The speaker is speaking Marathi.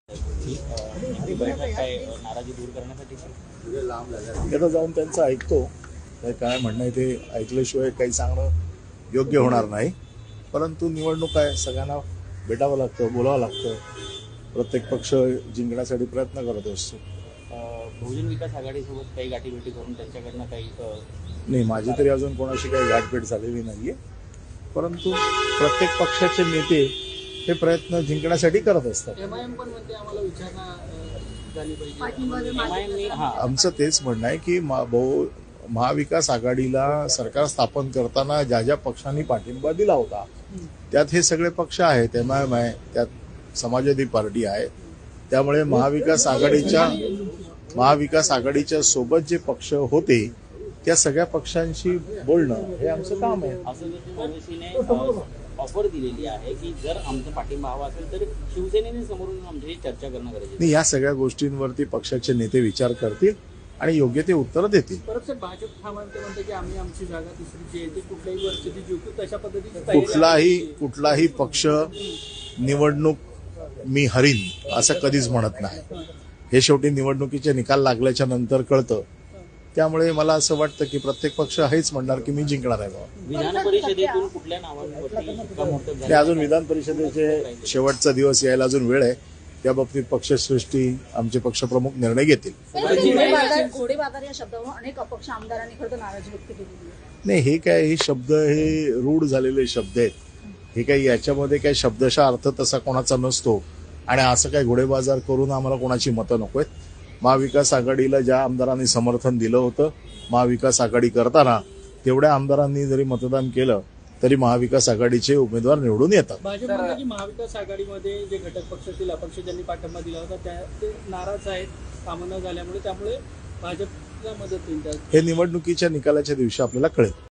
ही बैठक काय नाराजी दूर करण्यासाठी आता जाऊन त्यांचं ऐकतो काय म्हणणं आहे ते ऐकल्याशिवाय काही सांगणं योग्य होणार नाही. परंतु निवडणूक आहे, सगळ्यांना भेटावं लागतं, बोलावं लागतं. प्रत्येक पक्ष जिंकण्यासाठी प्रयत्न करत असतो. बहुजन विकास आघाडीसोबत काही गाठीभेटी करून त्यांच्याकडनं काही नाही, माझी तरी अजून कोणाशी काही गाठभेट झालेली नाहीये. परंतु प्रत्येक पक्षाचे नेते हे प्रयत्न जिंकण्यासाठी करत असतात. MIM पण म्हणते आम्हाला विचारणा झाली पाहिजे. आमचं तेच म्हणणं आहे की महाविकास आघाडीला सरकार स्थापन करताना ज्या ज्या पक्षांनी पाठिंबा दिला होता त्यात हे सगळे पक्ष आहेत. MIM आहे, त्यात समाजवादी पार्टी आहे. त्यामुळे महाविकास आघाडीच्या सोबत जे पक्ष होते त्या सगळ्या पक्षांशी बोलणं हे आमचं काम आहे. असं जर ओवेसीने ऑफर दिलेली आहे की जर आमचा पाठिंबा हवा असेल तर शिवसेनेने समोरून आमच्याशी चर्चा करणं गरजेचं नाही. या सगळ्या गोष्टींवरती पक्षाचे नेते विचार करतील आणि योग्य ते उत्तर देतील. परत सर, भाजप म्हणते की आम्ही आमची जागा तिसरीची आहे, कुठल्याही परिस्थिती जिंकू तशा पद्धतीने कुठलाही पक्ष निवडणूक मी हरीन असं कधीच म्हणत नाही. हे शेवटी निवडणुकीचे निकाल लागल्याच्या नंतर कळतं. त्यामुळे मला असं वाटतं की प्रत्येक पक्ष हेच म्हणणार की मी जिंकणार आहे. विधान परिषदेतून कुठल्या नावांवरती अजून विधान परिषदेचे शेवटचा दिवस यायला अजून वेळ आहे. त्या बाबतीत पक्षश्रेष्ठी आमचे पक्षप्रमुख निर्णय घेतील. घोडेबाजार या शब्दावरून अनेक अपक्ष आमदारांनी खरं तर नाराजी व्यक्त केली नाही. हे शब्द हे रूढ झालेले शब्द आहेत. हे काही याच्यामध्ये काही शब्दशः अर्थ तसा कोणाचा नसतो आणि असं काही घोडेबाजार करून आम्हाला कोणाची मतं नको आहेत. महाविकास आघाडीला ज्या आमदारांनी समर्थन दिलं होतं महाविकास आघाडी करताना तेवढ्या आमदारांनी जरी मतदान केलं तरी महाविकास आघाडीचे उमेदवार निवडून येतात. भाजप म्हणते की महाविकास आघाडीमध्ये जे घटक पक्षातील अपक्ष ज्यांनी पाठिंबा दिला होता ते नाराज आहेत कामं न झाल्यामुळे, त्यामुळे भाजपला मदत होईल. हे निवडणुकीच्या निकालाच्या दिवशी आपल्याला कळेल.